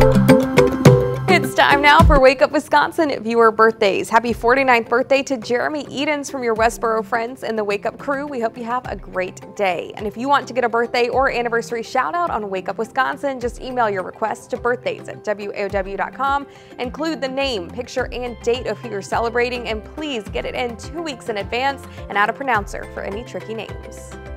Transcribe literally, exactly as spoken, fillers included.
It's time now for Wake Up Wisconsin viewer birthdays. Happy forty-ninth birthday to Jeremy Edens from your Westboro friends and the Wake Up crew. We hope you have a great day. And if you want to get a birthday or anniversary shout out on Wake Up Wisconsin, just email your request to birthdays at W A O W dot com. Include the name, picture, and date of who you're celebrating, and please get it in two weeks in advance and add a pronouncer for any tricky names.